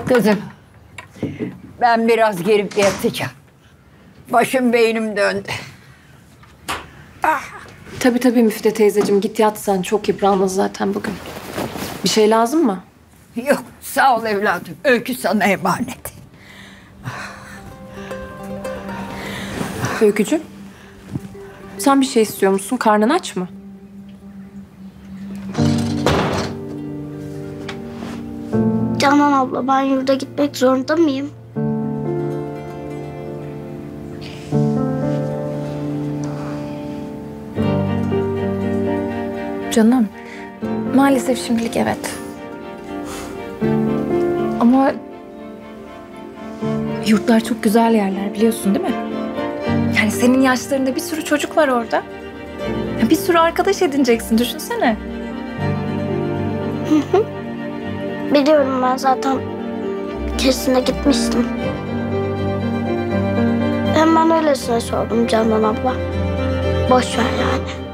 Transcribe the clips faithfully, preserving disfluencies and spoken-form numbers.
Kızım, ben biraz gelip yatacağım. Başım beynim döndü. Ah. Tabii tabii Müfide teyzeciğim, git yat sen. Çok yıprandın zaten bugün. Bir şey lazım mı? Yok, sağ ol evladım. Öykü sana emanet. Öykücüğüm, sen bir şey istiyor musun? Karnın aç mı? Canan abla, ben yurda gitmek zorunda mıyım? Canım, maalesef şimdilik evet. Ama yurtlar çok güzel yerler, biliyorsun değil mi? Yani senin yaşlarında bir sürü çocuk var orada. Ya bir sürü arkadaş edineceksin, düşünsene. Hı hı. Biliyorum, ben zaten bir keresinde gitmiştim. Hem ben öylesine sordum Canan abla. Boş ver yani.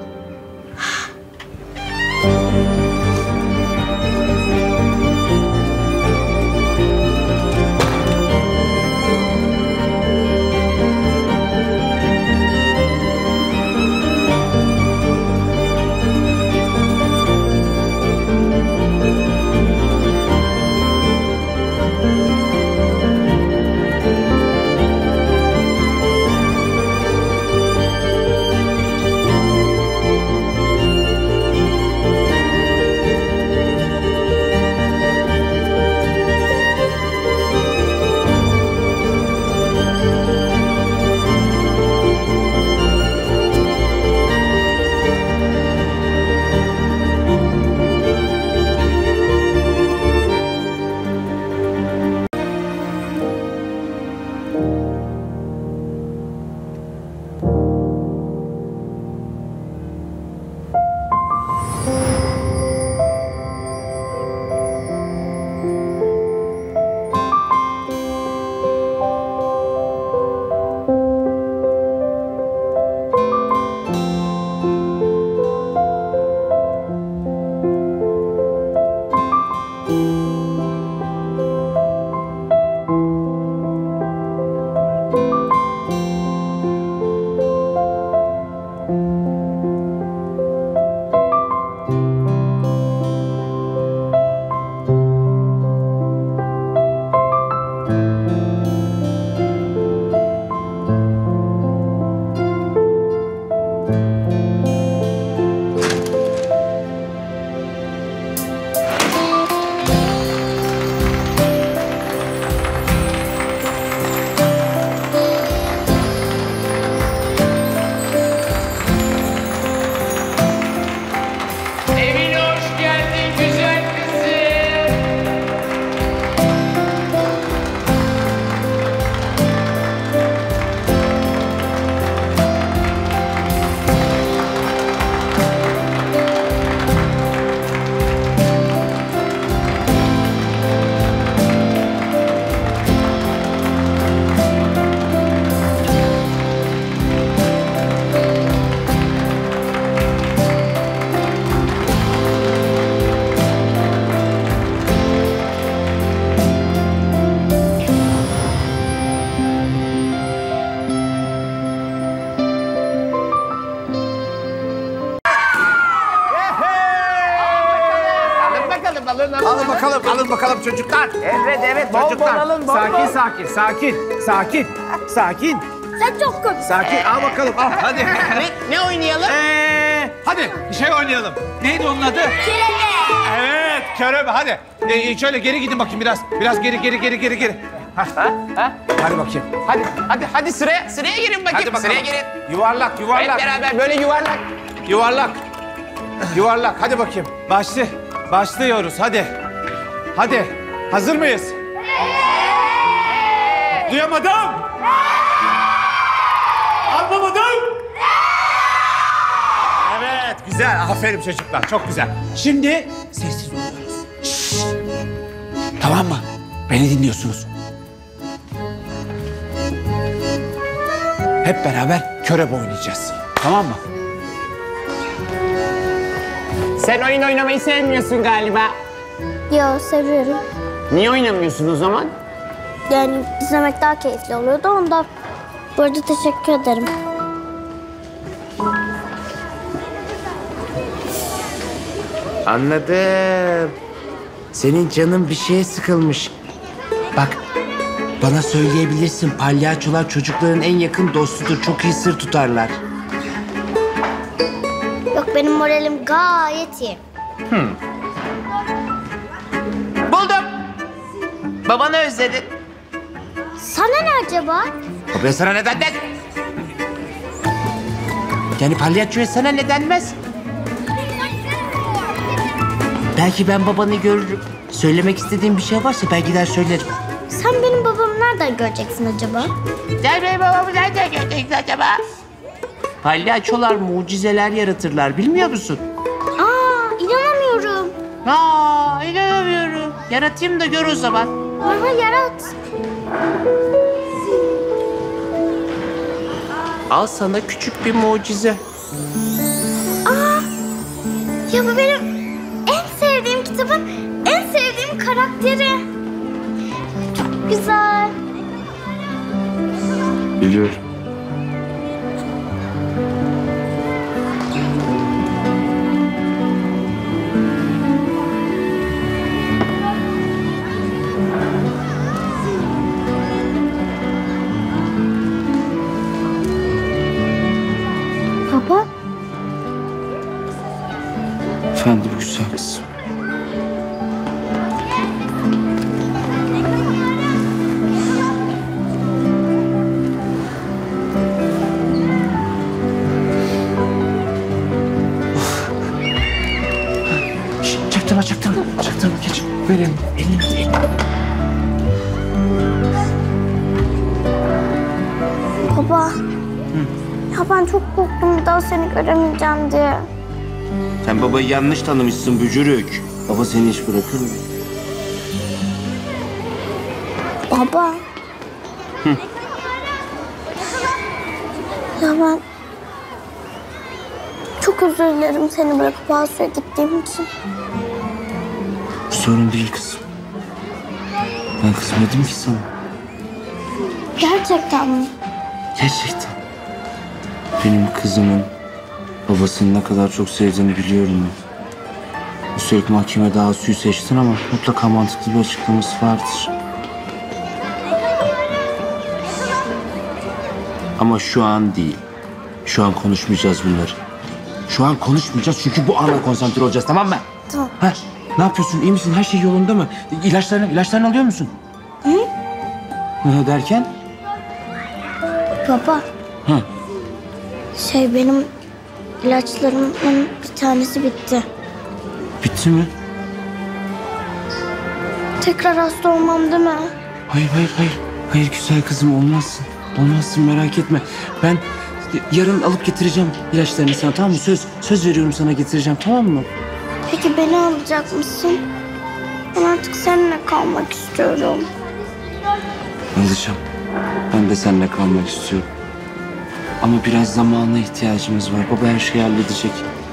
Alın bakalım, alın bakalım çocuklar. Evet, evet. Bol Çocuklar, bol alın, bol sakin, bol. sakin, sakin, sakin, sakin. Sen çok komiksin. Sakin, al bakalım, al hadi. Ne, ne oynayalım? Ee, hadi bir şey oynayalım. Neydi onun adı? Körebe. Evet, körebe, hadi. Ee, şöyle geri gidin bakayım biraz. Biraz geri, geri, geri, geri, geri. Ha, ha? Hadi bakayım. Hadi, hadi, hadi sıraya, sıraya girin bakayım. Hadi bakalım. Sıraya girin. Yuvarlak, yuvarlak. Hep beraber böyle yuvarlak. Yuvarlak. Yuvarlak, hadi bakayım. Başlı, başlıyoruz, hadi. Hadi, hazır mıyız? Evet. Duyamadım. Anlamadım. Evet, güzel. Aferin çocuklar, çok güzel. Şimdi sessiz oluyoruz. Şşş. Tamam mı? Beni dinliyorsunuz. Hep beraber körebe oynayacağız. Tamam mı? Sen oyun oynamayı sevmiyorsun galiba. Yo, seviyorum. Niye oynamıyorsun o zaman? Yani izlemek daha keyifli oluyordu ondan. Bu arada teşekkür ederim. Anladım. Senin canın bir şeye sıkılmış. Bak, bana söyleyebilirsin. Palyaçolar çocukların en yakın dostudur. Çok iyi sır tutarlar. Yok benim moralim gayet iyi. Buldum. Babanı özledin. Sana ne acaba? Ben sana neden den? Yani palyaçoya sana ne denmez? Belki ben babanı görürüm. Söylemek istediğim bir şey varsa ben gider söylerim. Sen benim babamı nereden göreceksin acaba? Sen benim babamı nereden göreceksin acaba? Palyaçolar mucizeler yaratırlar, bilmiyor musun? Aa, inanamıyorum. Aa, inanamıyorum. Yaratayım da gör o zaman. Bana yarat. Al sana küçük bir mucize. Ya bu benim en sevdiğim kitabın en sevdiğim karakteri. Çok güzel. Biliyorum. Baba, Efendim güzel kızım. Şşt, çaktırma çaktırma. Çaktırma geç. Ver elini. Elini. elini. baba. Ya ben çok korktum bir daha seni göremeyeceğim diye. Sen babayı yanlış tanımışsın bücürük. Baba seni hiç bırakır mı? Baba. Ya ben çok özür dilerim seni bırakıp Asu'ya gittiğim için. Sorun değil kızım. Ben kızmadım ki sana. Gerçekten mi? Gerçekten. Benim kızımın babasını ne kadar çok sevdiğini biliyorum ben. Üstelik mahkemede Asu'yu seçtin ama mutlaka mantıklı bir açıklaması vardır. Ama şu an değil. Şu an konuşmayacağız bunları. Şu an konuşmayacağız çünkü bu ana konsantre olacağız, tamam mı? Tamam. Ha, ne yapıyorsun? İyi misin? Her şey yolunda mı? İlaçlarını, ilaçlarını alıyor musun? Hı? Hı, derken? Baba. Hı. Şey benim ilaçlarımın bir tanesi bitti. Bitti mi? Tekrar hasta olmam değil mi? Hayır, hayır, hayır. Hayır güzel kızım, olmazsın. Olmazsın, merak etme. Ben yarın alıp getireceğim ilaçlarını sana, tamam mı? Söz, söz veriyorum sana getireceğim, tamam mı? Peki beni alacak mısın? Ben artık seninle kalmak istiyorum. Alacağım. Ben de seninle kalmak istiyorum. Ama biraz zamana ihtiyacımız var. Baba her şeyi halledecek.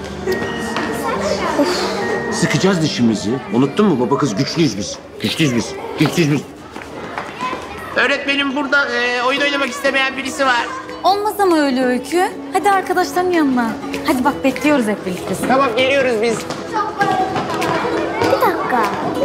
Sıkacağız dişimizi. Unuttun mu? Baba kız güçlüyüz biz. Güçlüyüz biz. Güçlüyüz biz. Öğretmenim burada e, oyun oynamak istemeyen birisi var. Olmaz ama öyle Öykü. Hadi arkadaşların yanına. Hadi bak bekliyoruz hep birlikte. Tamam geliyoruz biz. Bir dakika.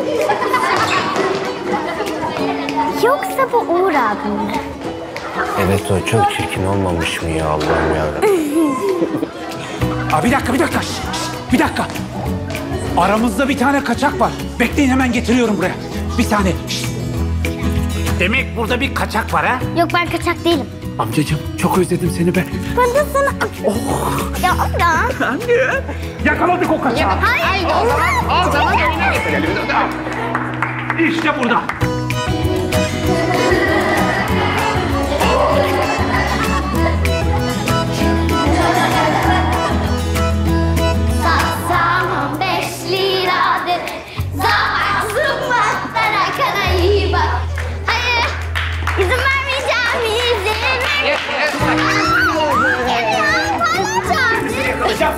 Yoksa bu Uğur abim mi? Evet o çok çirkin olmamış mı ya Allah'ım yarabbim. Aa, bir dakika, bir dakika. Şşt, şşt, bir dakika. Aramızda bir tane kaçak var. Bekleyin, hemen getiriyorum buraya. Bir saniye. Şşt. Demek burada bir kaçak var ha? Yok ben kaçak değilim. Amcacığım çok özledim seni be. Ben de sana... Ya amca. Yakaladık o kaçağı. Hayır. O zaman, o zaman oyuna getirelim. İşte burada. Satsam beş liradır. Zamansın bana kadar iyi bak. Hayır. İzin vermeyeceğim. İzin vermeyeceğim. Yakalayacağım.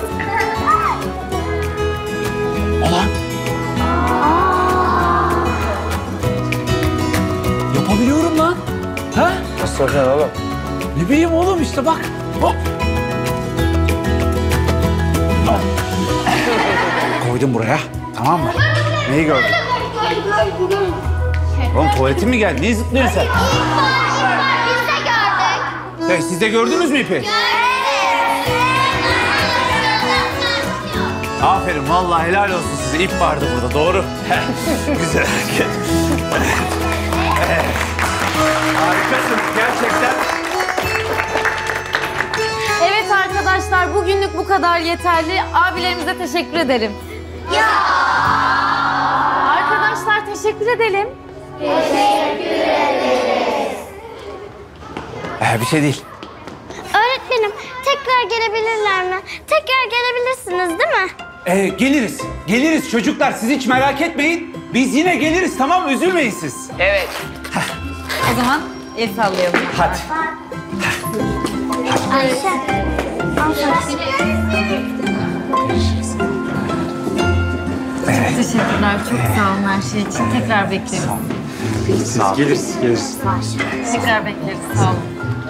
Ulan. sokacaksın oğlum? Ne bileyim oğlum işte bak. Hop. Koydum buraya. Tamam mı? Neyi gördün? Oğlum tuvaletin mi geldi? Niye zıplıyorsun sen? Biz de gördük. Hey, siz de gördünüz mü ipi? Aferin vallahi helal olsun size. İp vardı burada doğru. Güzel hareket. Harikasın gerçekten. Evet arkadaşlar, bugünlük bu kadar yeterli. Abilerimize teşekkür ederim. Ya! Arkadaşlar teşekkür edelim. Ee, bir şey değil. Öğretmenim tekrar gelebilirler mi? Tekrar gelebilirsiniz değil mi? Ee, geliriz. Geliriz çocuklar. Siz hiç merak etmeyin. Biz yine geliriz tamam mı? Üzülmeyin siz. Evet. O zaman el sallayalım. Hadi. Ayşe. Teşekkürler, çok sağ olun her şey için. Tekrar bekleriz. Siz geliriz, geliriz. Tekrar bekleriz, sağ olun.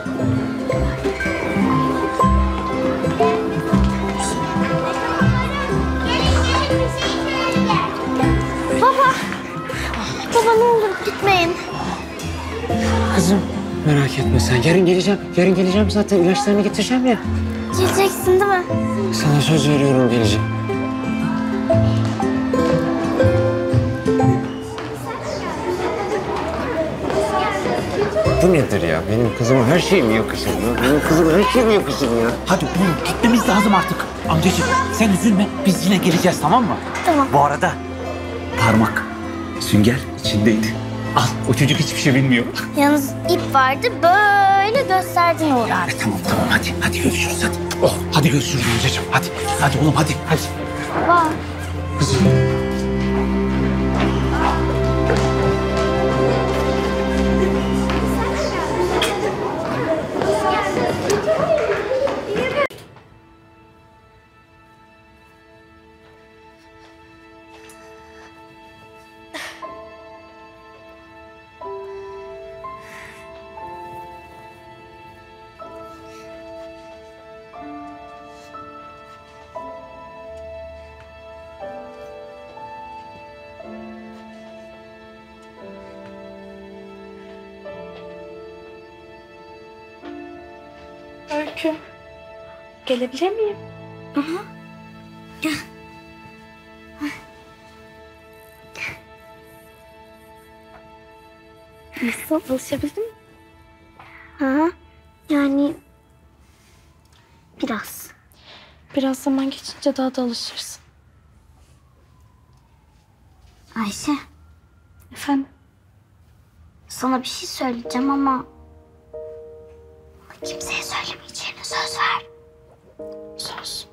Baba. Baba ne olur gitmeyin. Kızım merak etme sen. Yarın geleceğim. Yarın geleceğim zaten. İlaçlarını getireceğim ya. Geleceksin değil mi? Sana söz veriyorum geleceğim. Bu nedir ya? Benim kızıma her şey mi yakışır ya? Benim kızıma her şey mi yakışır ya? Hadi oğlum gitmemiz lazım artık. Amcacığım sen üzülme. Biz yine geleceğiz tamam mı? Tamam. Bu arada parmak sünger içindeydi. Al o çocuk hiçbir şey bilmiyor. Yalnız ip vardı böyle gösterdin Uğur abi. E, tamam tamam hadi. Hadi görüşürüz hadi. Oh hadi görüşürüz amcacığım. Hadi. Hadi oğlum hadi. Hadi. Baba. Öykü, gelebilir miyim? Nasıl? Alışabildin mi? Ha, yani biraz. Biraz zaman geçince daha da alışırsın. Ayşe, Efendim? sana bir şey söyleyeceğim ama... ama kimseye söylemeyeceğine söz ver. Söz.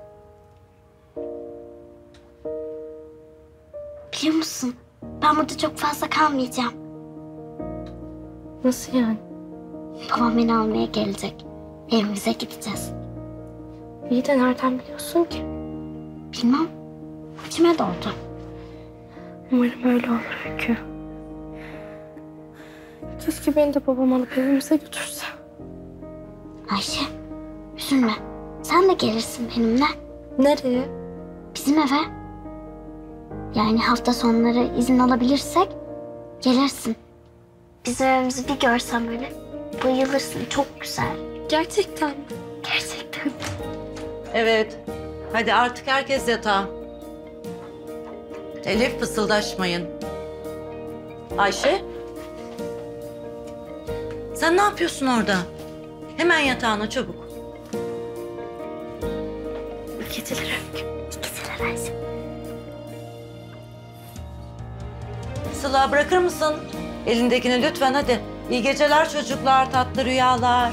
Biliyor musun? Ben burada çok fazla kalmayacağım. Nasıl yani? Babam beni almaya gelecek. Evimize gideceğiz. İyi de nereden biliyorsun ki? Bilmem. İçime doğdu. Umarım öyle olur Öykü. Keşke beni de babam alıp evimize götürse. Ayşe, üzülme. Sen de gelirsin benimle. Nereye? Bizim eve. Yani hafta sonları izin alabilirsek gelirsin. Bizim evimizi bir görsen böyle bayılırsın. Çok güzel. Gerçekten mi? Gerçekten. Evet. Hadi artık herkes yatağa. Elif fısıldaşmayın. Ayşe. Sen ne yapıyorsun orada? Hemen yatağına çabuk. İyi geceler Öykü. İyi geceler Ayşe. Sıla bırakır mısın? Elindekini lütfen hadi. İyi geceler çocuklar, tatlı rüyalar.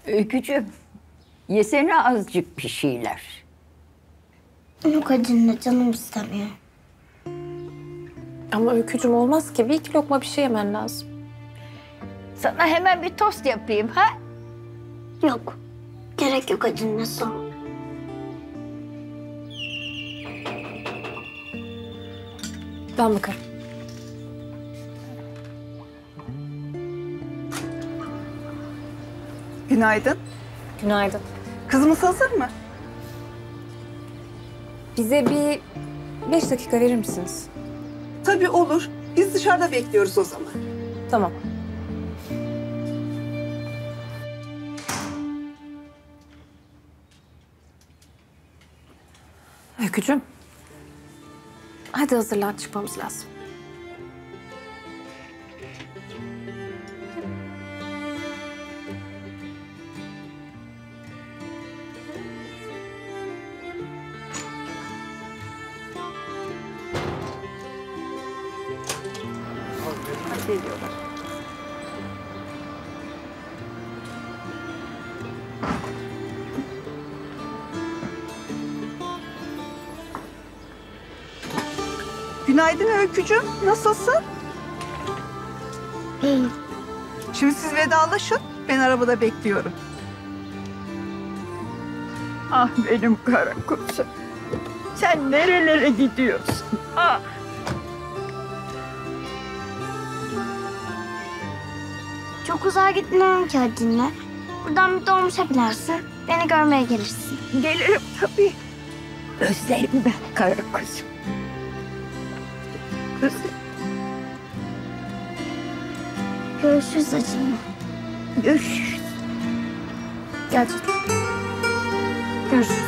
Öykücüğüm, yesene azıcık bir şeyler. Yok acınla canım istemiyor. Ama Öykücüm olmaz ki. Bir iki lokma bir şey yemen lazım. Sana hemen bir tost yapayım ha? Yok. Gerek yok acınla sağ ol. Ben bakarım. Günaydın. Günaydın. Kızımız hazır mı? Bize bir beş dakika verir misiniz? Tabii olur. Biz dışarıda bekliyoruz o zaman. Tamam. Öykücüm. Hadi hazırlan, çıkmamız lazım. Geliyorlar. Günaydın Öykücüğüm. Nasılsın? İyiyim. Şimdi siz vedalaşın. Ben arabada bekliyorum. Ah benim kara kuzum. Sen nerelere gidiyorsun? Ah. Çok uzağa gitmiyorum ki acınla. Buradan bir dolmuşa binersin. Beni görmeye gelirsin. Gelirim tabii. Özlerim ben kara kuzum. Özlerim. Görüşürüz acınla. Görüşürüz. Gerçekten. Görüşürüz.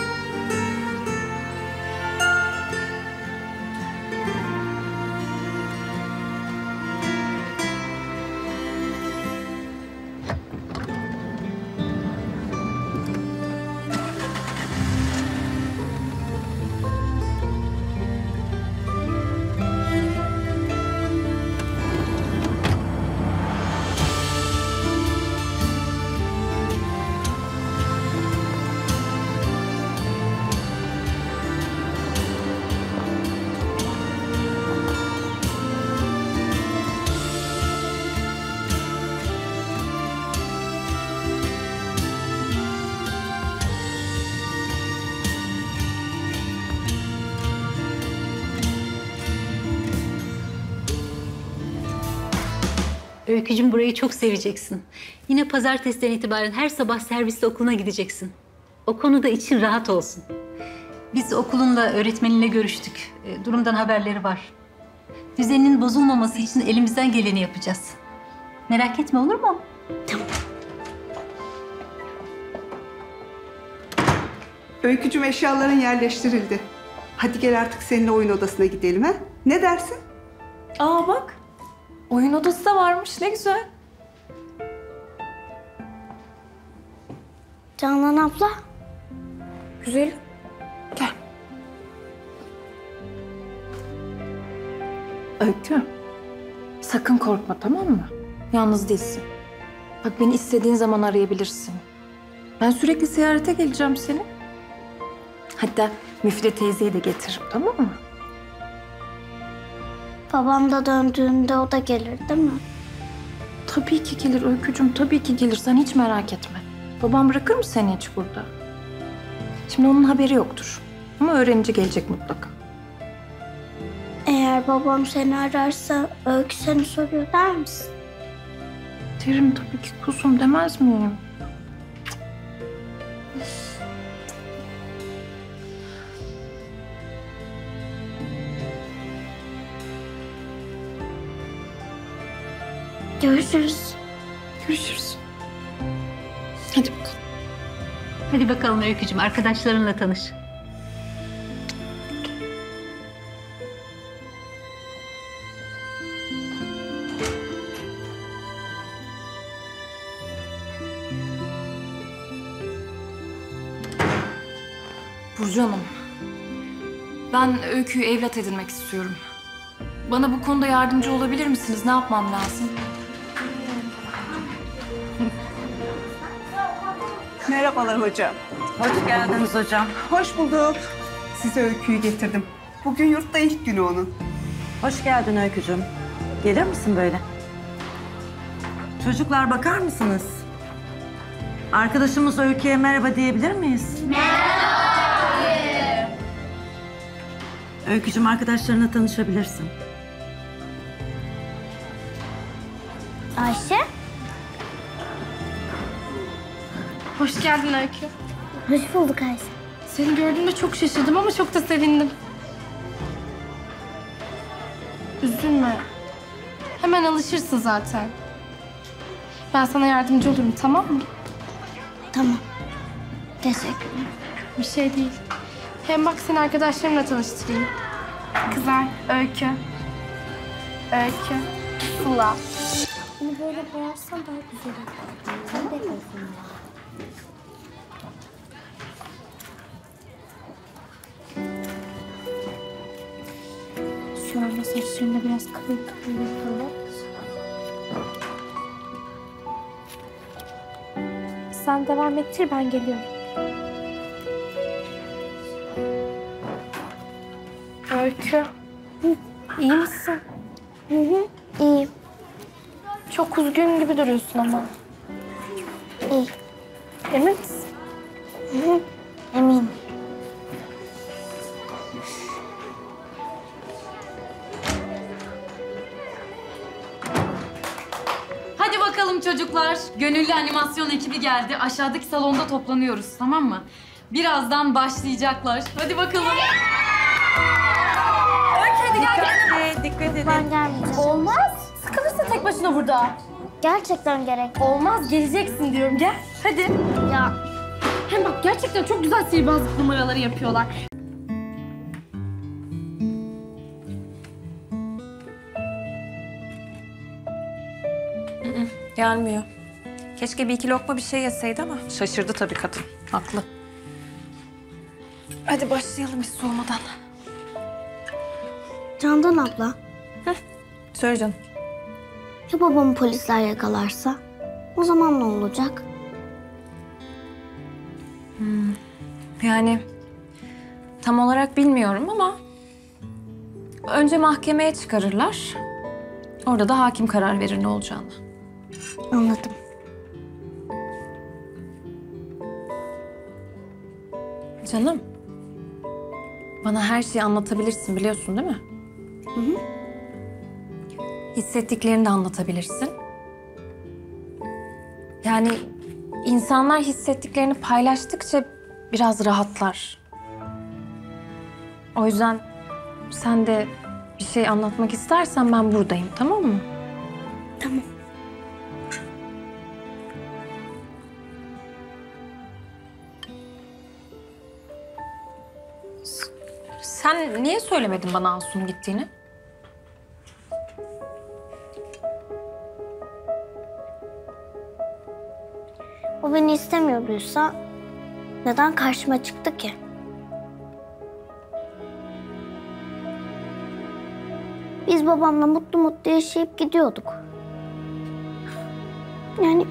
Öykücüm burayı çok seveceksin. Yine pazartesiden itibaren her sabah servisle okuluna gideceksin. O konuda için rahat olsun. Biz okulunla öğretmeninle görüştük. E, durumdan haberleri var. Düzeninin bozulmaması için elimizden geleni yapacağız. Merak etme, olur mu? Tamam. Öykücüğüm, eşyaların yerleştirildi. Hadi gel artık seninle oyun odasına gidelim ha? Ne dersin? Aa bak. Oyun odası da varmış. Ne güzel. Canan abla. Güzel. Gel. Öykü. Sakın korkma, tamam mı? Yalnız değilsin. Bak, beni istediğin zaman arayabilirsin. Ben sürekli ziyarete geleceğim seni. Hatta Müfide teyzeyi de getiririm, tamam mı? Babam da döndüğünde o da gelir değil mi? Tabii ki gelir Öykücüğüm, tabii ki gelir. Sen hiç merak etme. Babam bırakır mı seni hiç burada? Şimdi onun haberi yoktur. Ama öğrenince gelecek mutlaka. Eğer babam seni ararsa Öykü seni soruyor der misin? Derim tabii ki kuzum, demez miyim? Görüşürüz. Görüşürüz. Hadi bakalım. Hadi bakalım Öykücüm, arkadaşlarınla tanış. Burcu Hanım, ben Öykü'yü evlat edinmek istiyorum. Bana bu konuda yardımcı olabilir misiniz? Ne yapmam lazım? Merhabalar hocam. Hoş geldiniz hocam. Hoş bulduk. Size öyküyü getirdim. Bugün yurtta ilk günü onun. Hoş geldin Öykücüğüm. Gelir misin böyle? Çocuklar bakar mısınız? Arkadaşımız Öykü'ye merhaba diyebilir miyiz? Merhaba. Öykücüğüm, arkadaşlarına tanışabilirsin. Ayşe. Hoş geldin Öykü. Hoş bulduk Ayşe. Seni gördüğümde çok şaşırdım ama çok da sevindim. Üzülme. Hemen alışırsın zaten. Ben sana yardımcı olurum, tamam mı? Tamam. Teşekkürler. Bir şey değil. Hem bak seni arkadaşlarımla tanıştırayım. Kızlar, Öykü. Öykü. Sıla. Bunu böyle boyarsan daha güzel olur. Sen de koysun ya. Şu anda saçlarında biraz kıvır kıvır yapalım. Sen devam ettir, ben geliyorum. Öykü. Hı, iyi misin? Hı hı, iyiyim. Çok üzgün gibi duruyorsun ama. İyi. Emin misin? Hı hı, eminim. Hadi bakalım çocuklar. Gönüllü animasyon ekibi geldi. Aşağıdaki salonda toplanıyoruz, tamam mı? Birazdan başlayacaklar. Hadi bakalım. Öykü hadi gel Dikkatli, dikkat edin. Ben gelmeyeceğim. Olmaz. Sıkılırsın tek başına burada. Gerçekten gerek. Olmaz, geleceksin diyorum. Gel, hadi. Ya Hem bak gerçekten çok güzel sihirbazlık numaraları yapıyorlar. Gelmiyor. Keşke bir iki lokma bir şey yeseydi ama şaşırdı tabii kadın. Haklı. Hadi başlayalım hiç soğumadan. Candan abla, Söyle canım. ya babamı polisler yakalarsa? O zaman ne olacak? Yani tam olarak bilmiyorum ama önce mahkemeye çıkarırlar. Orada da hakim karar verir ne olacağını. Anladım. Canım, bana her şeyi anlatabilirsin biliyorsun değil mi? Hı hı. Hissettiklerini de anlatabilirsin. Yani insanlar hissettiklerini paylaştıkça biraz rahatlar. O yüzden sen de bir şey anlatmak istersen ben buradayım, tamam mı? Tamam. Sen niye söylemedin bana Asu'nun gittiğini? O beni istemiyorduysa neden karşıma çıktı ki? Biz babamla mutlu mutlu yaşayıp gidiyorduk. Yani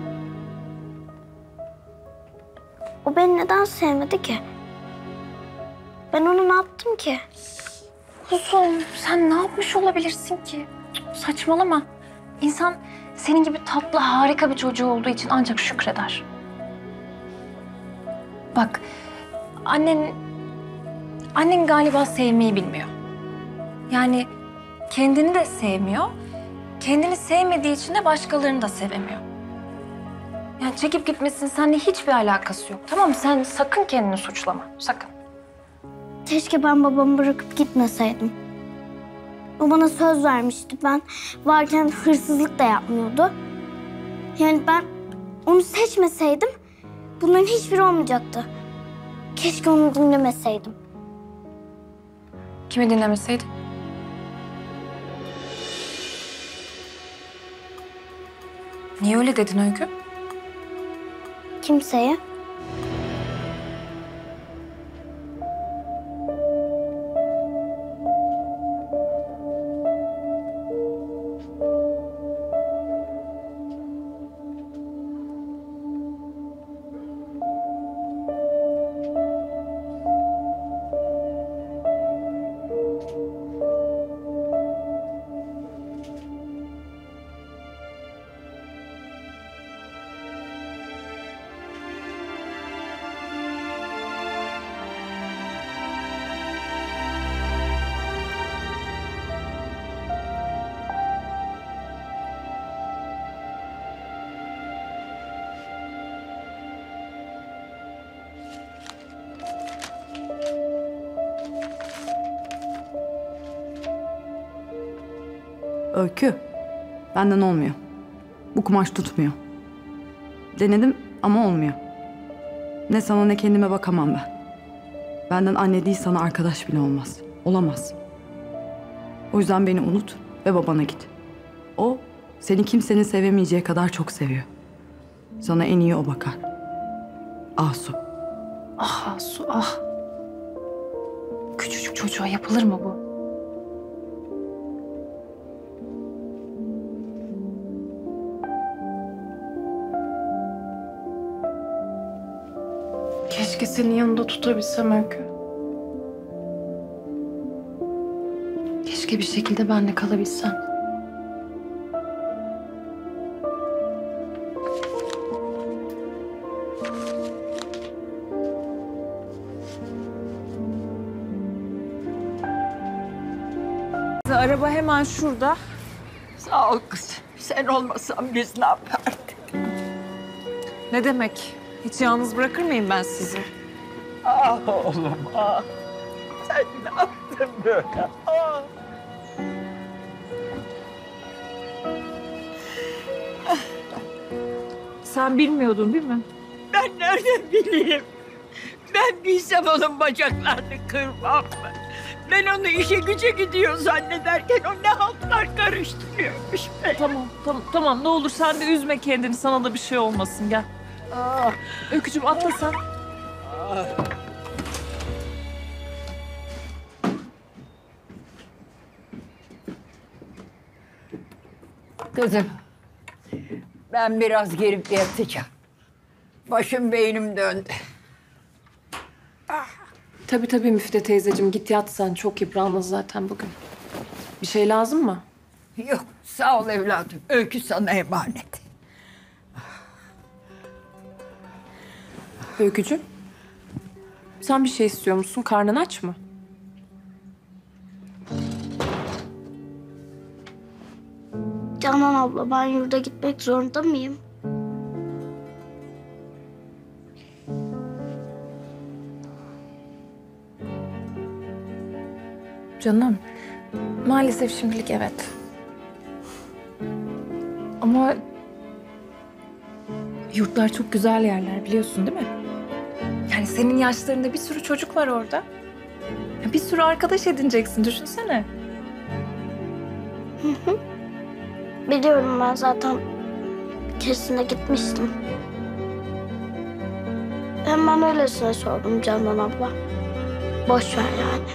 o beni neden sevmedi ki? Ben ona ne yaptım ki? Kuzum sen ne yapmış olabilirsin ki? Cık, saçmalama. İnsan senin gibi tatlı, harika bir çocuğu olduğu için ancak şükreder. Bak, annen... Annen galiba sevmeyi bilmiyor. Yani kendini de sevmiyor. Kendini sevmediği için de başkalarını da sevemiyor. Yani çekip gitmesinin seninle hiçbir alakası yok. Tamam mı? Sen sakın kendini suçlama. Sakın. Keşke ben babamı bırakıp gitmeseydim. O bana söz vermişti. Ben varken hırsızlık da yapmıyordu. Yani ben onu seçmeseydim bunların hiçbiri olmayacaktı. Keşke onu dinlemeseydim. Kimi dinlemeseydin? Niye öyle dedin Öykü? Kimseye. Öykü, benden olmuyor. Bu kumaş tutmuyor. Denedim ama olmuyor. Ne sana ne kendime bakamam ben. Benden anne değil sana arkadaş bile olmaz. Olamaz. O yüzden beni unut ve babana git. O seni kimsenin sevemeyeceği kadar çok seviyor. Sana en iyi o bakar. Asu. Ah Asu ah. Küçücük çocuğa yapılır mı bu? Keşke senin yanında tutabilsem Öykü. Keşke bir şekilde benle kalabilsem. Araba hemen şurada. Sağ ol kızım. Sen olmasan biz ne yapardık? Ne demek? Hiç yalnız bırakır mıyım ben sizi? Ah oğlum ah. Sen ne yaptın böyle? Ah. Sen bilmiyordun değil mi? Ben nereden bileyim? Ben bilsem onun bacaklarını kırmam mı? Ben onu işe güce gidiyor zannederken o ne haltlar karıştırıyormuş be. Tamam, tamam, tamam. Ne olur sen de üzme kendini. Sana da bir şey olmasın. Gel. Ah. Öykücüğüm atla sen. Ah. Kızım, ben biraz girip yatacağım. Başım beynim döndü. Tabii tabii Müfide teyzeciğim. Git yat sen. Çok yıprandın zaten bugün. Bir şey lazım mı? Yok, sağ ol evladım. Öykü sana emanet. Öykücüğüm. Sen bir şey istiyor musun? Karnın aç mı? Canan abla ben yurda gitmek zorunda mıyım? Canım, maalesef şimdilik evet. Ama yurtlar çok güzel yerler biliyorsun değil mi? Yani senin yaşlarında bir sürü çocuk var orada. Ya bir sürü arkadaş edineceksin, düşünsene. Hı hı. Biliyorum ben zaten bir keresinde gitmiştim. Hem ben öylesine sordum Canan abla. Boş ver yani.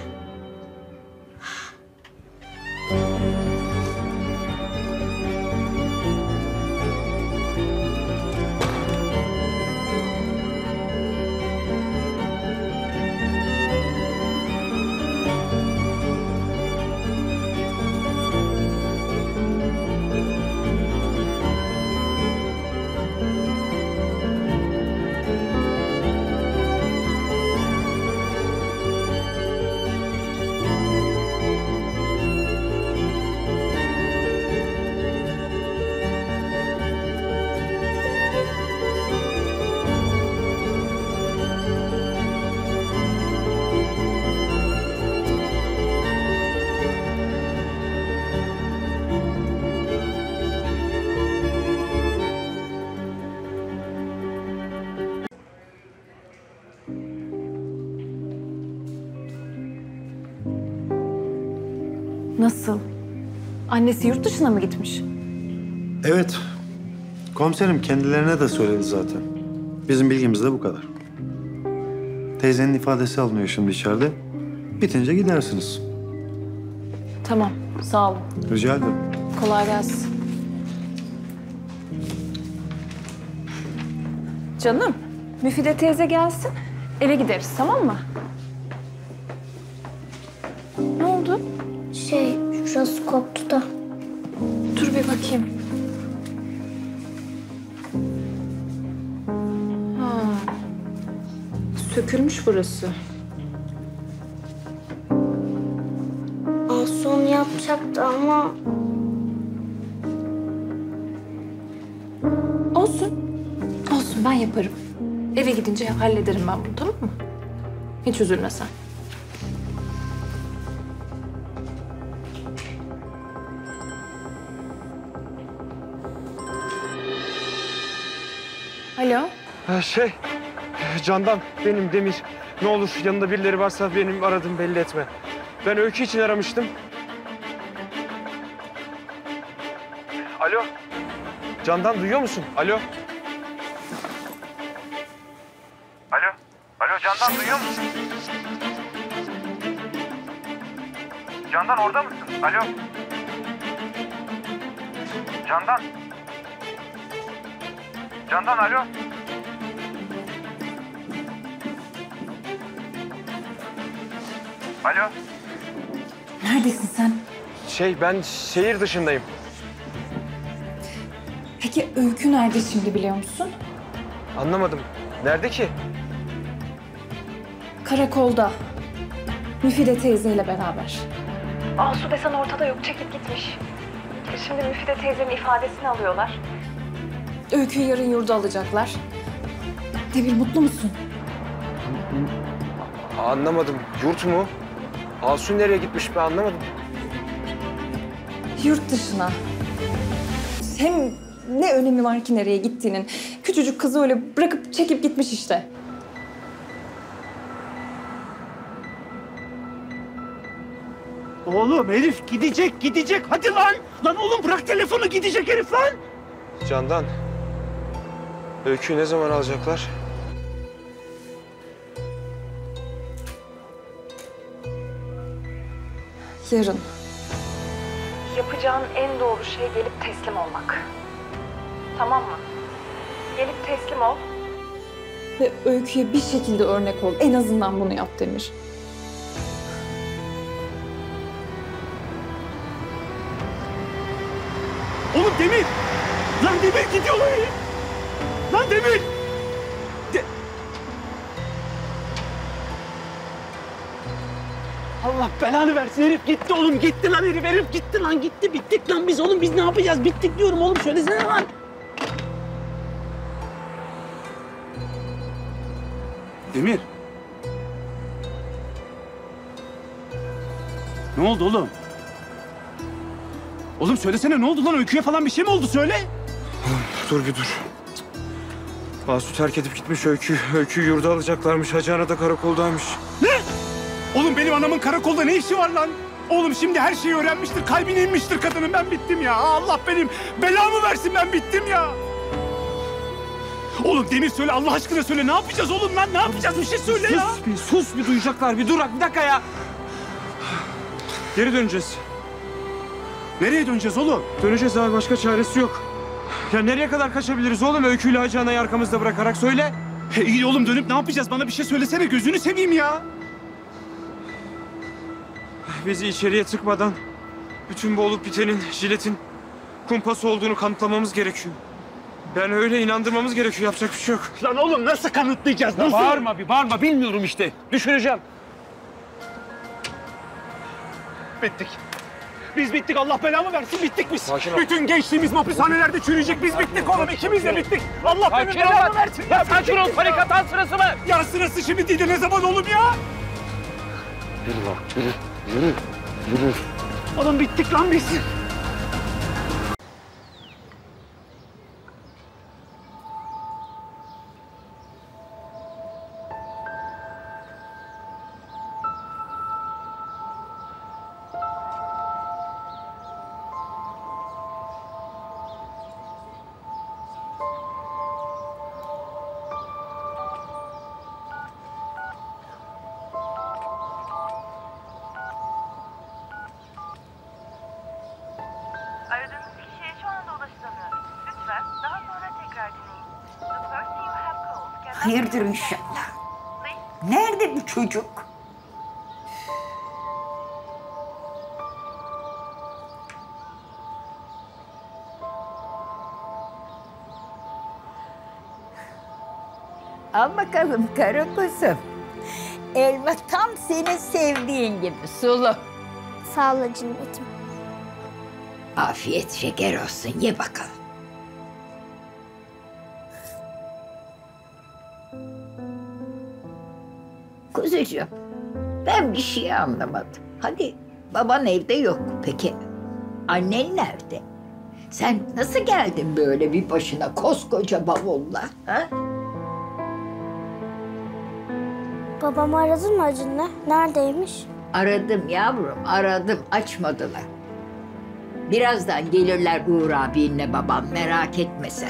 Nasıl? Annesi yurt dışına mı gitmiş? Evet. Komiserim kendilerine de söyledi zaten. Bizim bilgimiz de bu kadar. Teyzenin ifadesi alınıyor şimdi içeride. Bitince gidersiniz. Tamam, sağ olun. Rica ederim. Kolay gelsin. Canım, Müfide teyze gelsin. Eve gideriz, tamam mı? Ne oldu? Şey, şurası koptu da. Dur bir bakayım. Ha. Sökülmüş burası. Asu onu yapacaktı ama... Olsun. Olsun, ben yaparım. Eve gidince hallederim ben bunu, tamam mı? Hiç üzülme sen. ya? Ha, şey, Candan benim Demir. Ne olur yanında birileri varsa benim aradığımı belli etme. Ben Öykü için aramıştım. Alo. Candan duyuyor musun? Alo. Alo. Alo Candan duyuyor musun? Candan orada mısın? Alo. Candan. Candan alo. Alo. Neredesin sen? Şey ben şehir dışındayım. Peki Öykü nerede şimdi biliyor musun? Anlamadım. Nerede ki? Karakolda. Müfide teyzeyle beraber. Asu desen ortada yok, çekip gitmiş. Şimdi Müfide teyzenin ifadesini alıyorlar. Öykü'yü yarın yurda alacaklar. Demir mutlu musun? Anlamadım. Yurt mu? Asu nereye gitmiş ben anlamadım. Yurt dışına. Hem ne önemi var ki nereye gittiğinin? Küçücük kızı öyle bırakıp çekip gitmiş işte. Oğlum herif gidecek gidecek hadi lan. Lan oğlum bırak telefonu gidecek herif lan. Candan. Öyküyü ne zaman alacaklar? Yarın. Yapacağın en doğru şey gelip teslim olmak. Tamam mı? Gelip teslim ol. Ve Öykü'ye bir şekilde örnek ol. En azından bunu yap Demir. Oğlum Demir. Lan Demir gidiyor lan herif. Lan Demir. De- Allah belanı versin herif gitti oğlum gitti lan herif herif gitti lan gitti bittik lan biz oğlum biz ne yapacağız bittik diyorum oğlum söylesene lan. Demir. Ne oldu oğlum? Oğlum söylesene ne oldu lan? Öykü'ye falan bir şey mi oldu? Söyle. Dur bir dur. Asu terk edip gitmiş Öykü. Öyküyü yurda alacaklarmış. Hacı Ana da karakoldaymış. Ne? Oğlum benim anamın karakolda ne işi var lan? Oğlum şimdi her şeyi öğrenmiştir. Kalbine inmiştir kadının. Ben bittim ya. Allah benim belamı versin ben bittim ya. Oğlum Demir söyle Allah aşkına söyle. Ne yapacağız oğlum lan? Ne yapacağız? Bir şey söyle sus, ya. Sus bir sus bir duyacaklar. Bir dur bir dakika ya. Geri döneceğiz. Nereye döneceğiz oğlum? Döneceğiz abi başka çaresi yok. Ya nereye kadar kaçabiliriz oğlum Öykü'yle Hacı Ana'yı arkamızda bırakarak söyle. He, iyi oğlum dönüp ne yapacağız? Bana bir şey söylesene gözünü seveyim ya. Bizi içeriye tıkmadan bütün bu olup bitenin jiletin kumpası olduğunu kanıtlamamız gerekiyor. Yani öyle inandırmamız gerekiyor. Yapacak bir şey yok. Lan oğlum nasıl kanıtlayacağız? Ya Nasıl? bağırma bir bağırma. Bilmiyorum işte. Düşüneceğim. Bittik. Biz bittik. Allah belamı versin. Bittik biz. Sakin ol. Bütün gençliğimiz hapishanelerde çürüyecek. Biz bittik oğlum. İkimiz de bittik. Allah benim Sakin ol belamı bak. versin. Ya sakin ol. Panik atan sırası mı? Ya sırası şimdi değil de ne zaman oğlum ya? Yürü lan. Yürü. Yürü. Yürü. Oğlum bittik lan biz. Aradığınız kişiye şu anda ulaşılamıyor. Lütfen daha sonra tekrar deneyin. The person you have called cannot... Hayırdır inşallah. Nerede bu çocuk? Al bakalım kara kuzum. Elma tam senin sevdiğin gibi sulu. Sağ ol Cimri'cim. Afiyet şeker olsun ye bakalım. Kuzucuğum ben bir şey anlamadım. Hadi baban evde yok. Peki annen nerede? Sen nasıl geldin böyle bir başına koskoca bavulla? Ha? Babamı aradın mı Acın'la? Neredeymiş? Aradım yavrum, aradım. Açmadılar. Birazdan gelirler Uğur abinle babam, merak etme sen.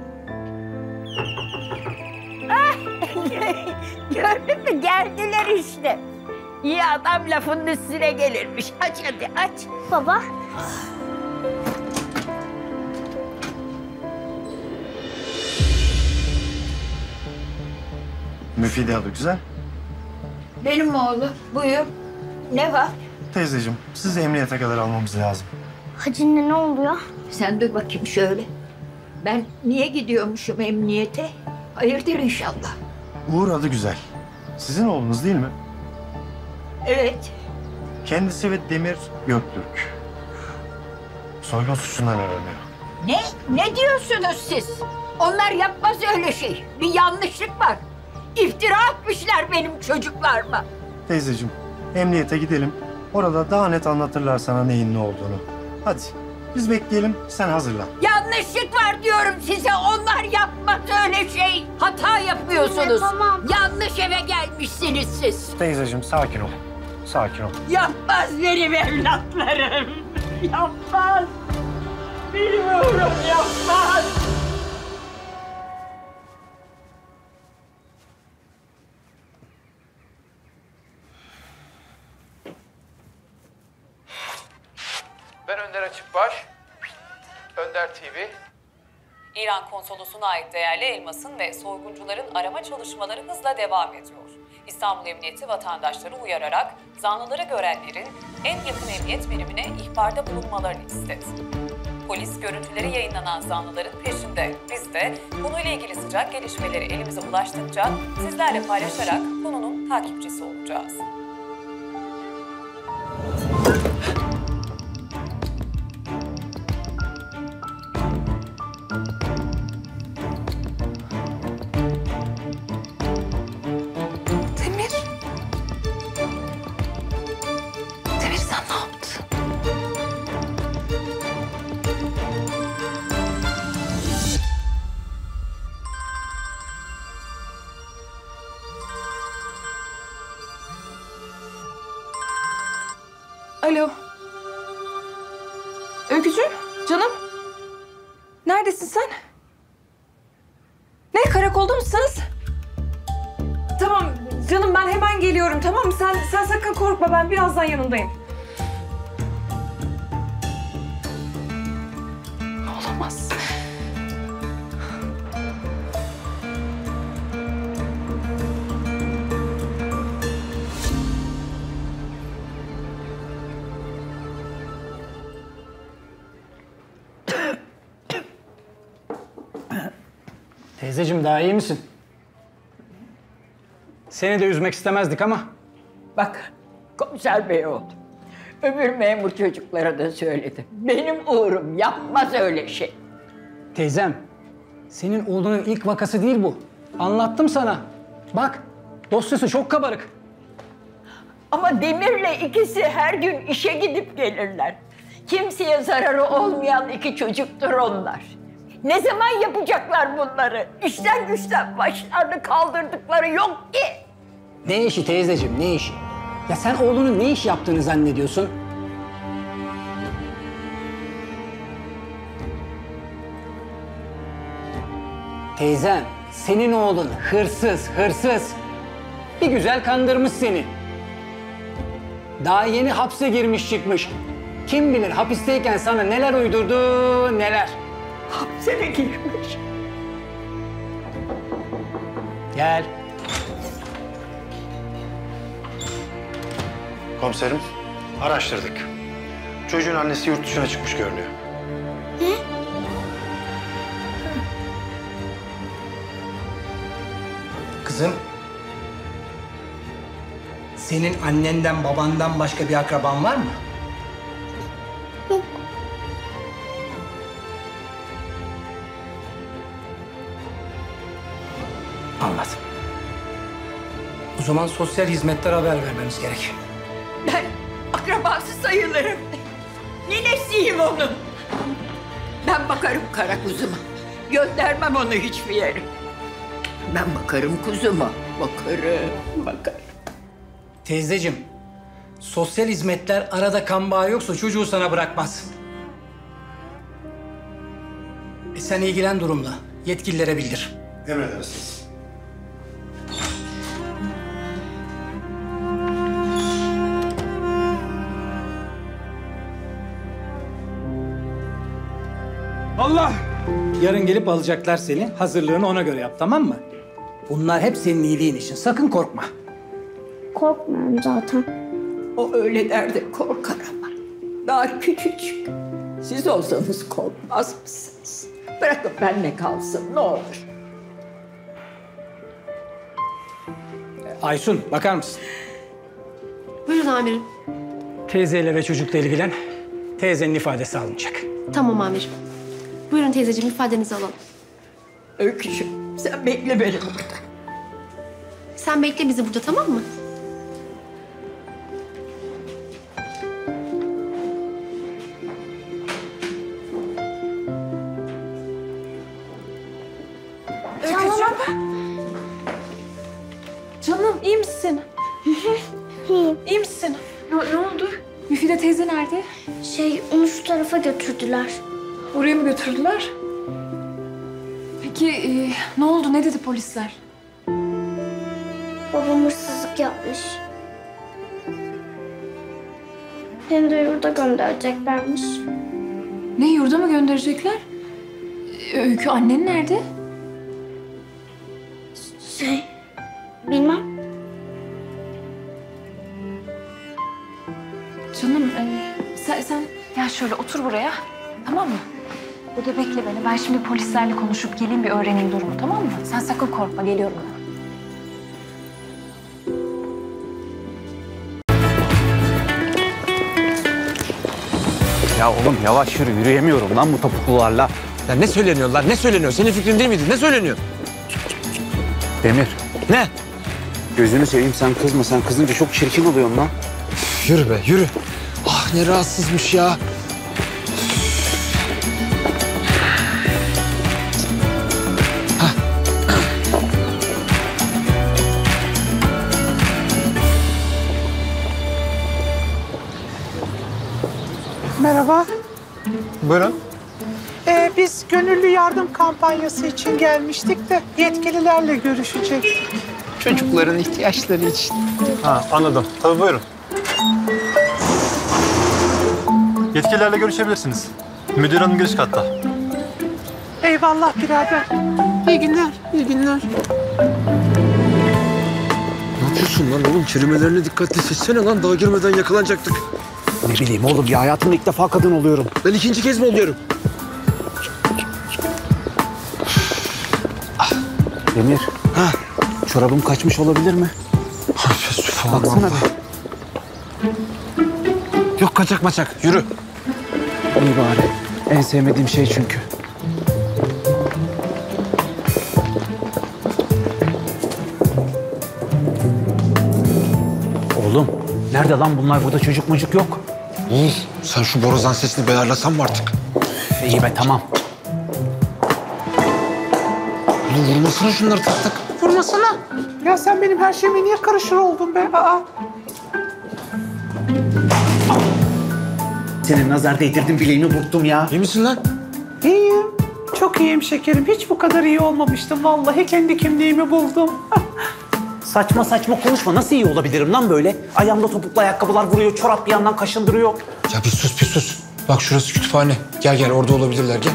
Ah, gördün mü? Geldiler işte. İyi adam lafının üstüne gelirmiş. Aç hadi, aç. Baba. Müfide adı güzel. Benim oğlum, buyur. Ne var? Teyzeciğim, sizi emniyete kadar almamız lazım. Hacı'nın ne oluyor? Sen dur bakayım şöyle. Ben niye gidiyormuşum emniyete? Hayırdır inşallah. Uğur adı güzel. Sizin oğlunuz değil mi? Evet. Kendisi ve Demir Göktürk. Soygun suçundan aranıyor. Ne? Ne diyorsunuz siz? Onlar yapmaz öyle şey. Bir yanlışlık var. İftira atmışlar benim çocuklarıma. Teyzeciğim, emniyete gidelim. Orada daha net anlatırlar sana neyin ne olduğunu. Hadi, biz bekleyelim, sen hazırlan. Yanlışlık var diyorum size. Onlar yapmaz öyle şey. Hata yapıyorsunuz. Anne, tamam. Yanlış eve gelmişsiniz siz. Teyzeciğim, sakin ol. Sakin ol. Yapmaz benim evlatlarım. Yapmaz. Benim oğlum yapmaz. Ben Önder Açıkbaş, Önder T V. İran konsolosluğuna ait değerli elmasın ve soyguncuların arama çalışmaları hızla devam ediyor. İstanbul Emniyeti vatandaşları uyararak zanlıları görenlerin en yakın emniyet birimine ihbarda bulunmalarını istedi. Polis görüntüleri yayınlanan zanlıların peşinde. Biz de konuyla ilgili sıcak gelişmeleri elimize ulaştıkça sizlerle paylaşarak konunun takipçisi olacağız. Demir. Demir sen ne yaptın? Alo. Öykücüğüm, canım. Neredesin sen? Ne, karakolda mısınız? Tamam canım, ben hemen geliyorum, tamam mı? Sen, sen sakın korkma, ben birazdan yanındayım. Olamaz. Teyzeciğim daha iyi misin? Seni de üzmek istemezdik ama. Bak komiser bey oldu. Öbür memur çocuklara da söyledim. Benim Uğur'um yapmaz öyle şey. Teyzem, senin oğlunun ilk vakası değil bu. Anlattım sana. Bak, dosyası çok kabarık. Ama Demir'le ikisi her gün işe gidip gelirler. Kimseye zararı olmayan iki çocuktur onlar. Ne zaman yapacaklar bunları? İşten güçten başlarını kaldırdıkları yok ki. Ne işi teyzeciğim, ne işi? Ya sen oğlunun ne iş yaptığını zannediyorsun? Teyzem, senin oğlun hırsız, hırsız. Bir güzel kandırmış seni. Daha yeni hapse girmiş çıkmış. Kim bilir hapisteyken sana neler uydurdu, neler. Hapse mi girmiş? Gel. Komiserim, araştırdık. Çocuğun annesi yurt dışına çıkmış görünüyor. Kızım, senin annenden babandan başka bir akraban var mı? Anladım. O zaman sosyal hizmetlere haber vermemiz gerek. Ben akrabası sayılırım. Ninesiyim onun. Ben bakarım kara kuzuma. Göndermem onu hiçbir yere. Ben bakarım kuzuma, bakarım. Bakın bakalım. Teyzeciğim, sosyal hizmetler arada kan bağı yoksa çocuğu sana bırakmaz. E sen ilgilen durumla. Yetkililere bildir. Emredersiniz. Allah! Yarın gelip alacaklar seni. Hazırlığını ona göre yap, tamam mı? Bunlar hep senin iyiliğin için. Sakın korkma. Korkmuyorum zaten. O öyle derdi korkar ama. Daha küçücük. Siz olsanız korkmaz mısınız? Bırakın benimle kalsın ne olur. Aysun, bakar mısın? Buyurun amirim. Teyzeyle ve çocukla ilgilen. Teyzenin ifadesi alınacak. Tamam amirim. Buyurun teyzeciğim ifadenizi alalım. Öykücüğüm sen bekle beni burada. Sen bekle bizi burada tamam mı? Öykücüğüm. Canım iyi misin? İyiyim. İyi misin? Ne, ne oldu? Müfide teyze nerede? Şey, onu şu tarafa götürdüler. Oraya mı götürdüler? Peki e, ne oldu? Ne dedi polisler? Babam hırsızlık yapmış. Beni de yurda göndereceklermiş. Ne yurda mı gönderecekler? E, Öykü annen nerede? Şey, bilmem. Canım e, sen, sen gel şöyle otur buraya. Tamam mı? Burada bekle beni. Ben şimdi polislerle konuşup geleyim bir öğreneyim durumu tamam mı? Sen sakın korkma geliyorum ben. Ya oğlum yavaş yürü, yürüyemiyorum lan bu topuklularla. Ya ne söyleniyor lan? Ne söyleniyor? Senin fikrin değil miydi? Ne söyleniyor? Demir. Ne? Gözünü seveyim sen kızma. Sen kızınca çok çirkin oluyorsun lan. Yürü be, yürü. Ah ne rahatsızmış ya. Merhaba. Buyurun. Ee, biz gönüllü yardım kampanyası için gelmiştik de yetkililerle görüşecektik. Çocukların ihtiyaçları için. Ha, anladım. Tabii buyurun. Yetkililerle görüşebilirsiniz. Müdür hanım giriş katta. Eyvallah birader. İyi günler, iyi günler. Ne yapıyorsun lan oğlum? Kelimelerine dikkatli seçsene lan. Daha girmeden yakalanacaktık. Ne bileyim oğlum ya hayatımda ilk defa kadın oluyorum. Ben ikinci kez mi oluyorum? Demir. Ha? Çorabım kaçmış olabilir mi? Baksana be. Yok kaçak maçak. Yürü. İyi bari. En sevmediğim şey çünkü. Oğlum nerede lan bunlar? Burada çocuk mucuk yok. Oğuz sen şu borazan sesini belerlasan mı artık? Üf, iyi be tamam. Oğlum vurmasana şunları tak tak. Vurmasana. Ya sen benim her şeyime niye karışır oldun be? Aa. Senin nazar değdirdim bileğimi burktum ya. İyi misin lan? İyiyim. Çok iyiyim şekerim. Hiç bu kadar iyi olmamıştım. Vallahi kendi kimliğimi buldum. Saçma saçma konuşma. Nasıl iyi olabilirim lan böyle? Ayağımda topuklu ayakkabılar vuruyor, çorap bir yandan kaşındırıyor. Ya bir sus bir sus. Bak şurası kütüphane. Gel gel orada olabilirler gel.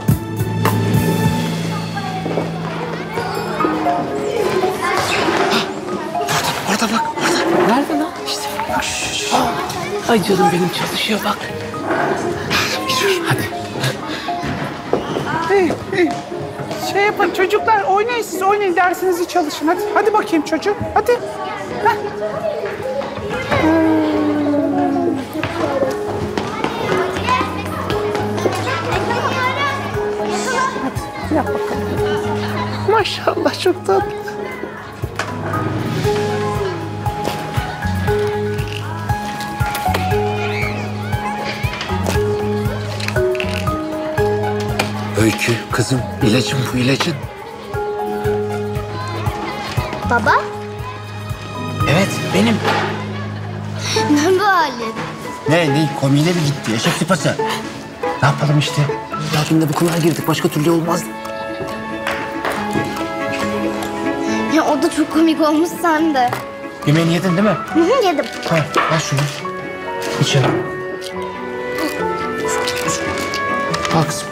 Orada bak, orada. Nerede lan? İşte bak şu, şu, şu. Ay canım benim çalışıyor bak. Giriyorum hadi. İyi, iyi. Şey yapın çocuklar oynayın siz oynayın dersinizi çalışın. Hadi hadi bakayım çocuğum. Hadi. Heh. Hadi yap bakalım. Maşallah çok tatlı. Öykü, kızım ilacın bu ilacın. Baba? Evet, benim. Ne böyle? Ne, ne? Komiğine mi gitti? Eşek sıpası. Ne yapalım işte? Yakında bu kulağa girdik. Başka türlü olmaz. Ya o da çok komik olmuş sende. Yemeğini yedin değil mi? Hı hı, yedim. Ha, al şunu. İç ya. Al kızım.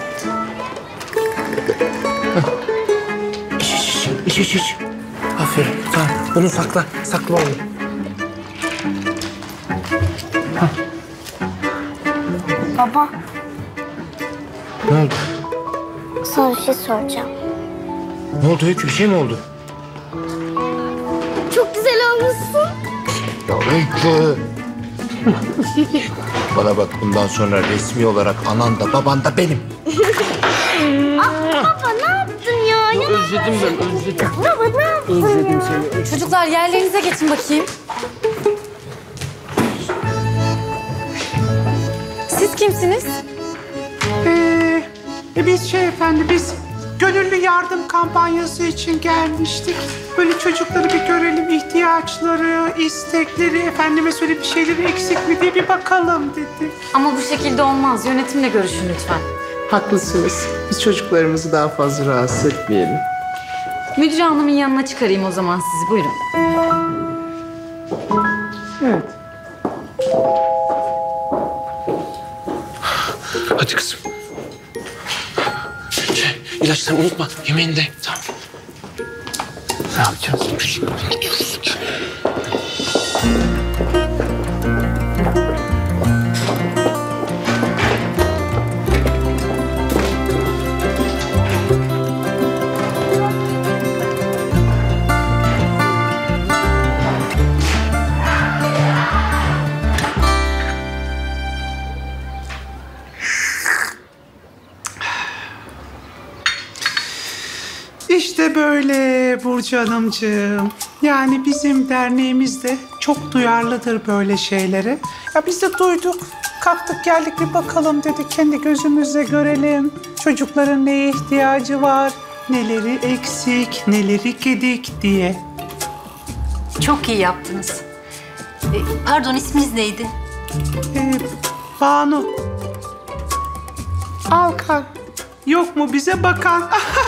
Hah. İç, iç, iç. İç, iç, iç. Aferin. Tamam. Bunu sakla. Sakla oğlum. Hah. Baba, Ne oldu? sana bir şey soracağım. Ne oldu Öykü? Bir şey mi oldu? Çok güzel olmuşsun. Ya Öykü. Bana bak, bundan sonra resmi olarak anan da baban da benim. Ah, baba ne yaptın ya? ya Özledim ben, özledim. Baba ne yaptın Özledim ya? seni. Çocuklar yerlerinize geçin bakayım. Siz kimsiniz? Ee, e biz şey efendim, biz gönüllü yardım kampanyası için gelmiştik. Böyle çocukları bir görelim, ihtiyaçları, istekleri, efendime söyle bir şeyleri eksik mi diye bir bakalım dedik. Ama bu şekilde olmaz. Yönetimle görüşün lütfen. Haklısınız. Biz çocuklarımızı daha fazla rahatsız etmeyelim. Müdür hanımın yanına çıkarayım o zaman sizi. Buyurun. Evet. Hadi kızım. Şey, ilaçları unutma. Yemeğini de. Tamam. Ne yapacağız? Gidiyoruz. İşte böyle Burcu Hanımcığım. Yani bizim derneğimiz de çok duyarlıdır böyle şeylere. Ya biz de duyduk, kalktık geldik bir bakalım dedik. Kendi gözümüzle görelim. Çocukların neye ihtiyacı var, neleri eksik, neleri gedik diye. Çok iyi yaptınız. E, pardon, isminiz neydi? Ee, Banu. Alkan. Yok mu bize bakan?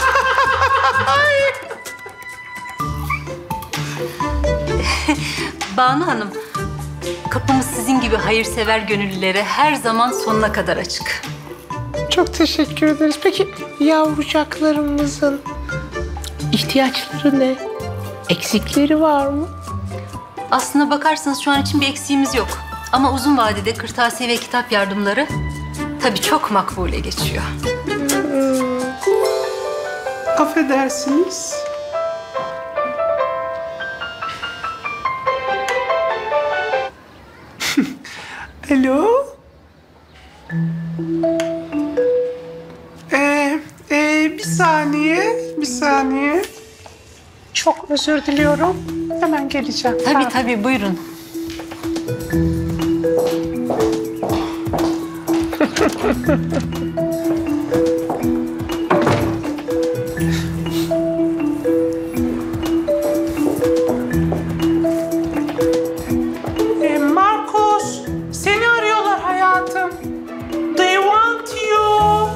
Banu Hanım, kapımız sizin gibi hayırsever gönüllülere her zaman sonuna kadar açık. Çok teşekkür ederiz. Peki yavrucaklarımızın ihtiyaçları ne? Eksikleri var mı? Aslına bakarsanız şu an için bir eksiğimiz yok. Ama uzun vadede kırtasiye ve kitap yardımları tabii çok makbule geçiyor. Hmm. Affedersiniz. Alo? Ee, e, bir saniye, bir saniye. Çok özür diliyorum. Hemen geleceğim. Tabii Tamam. tabii, buyurun. Ee, Markus, seni arıyorlar hayatım. They want you.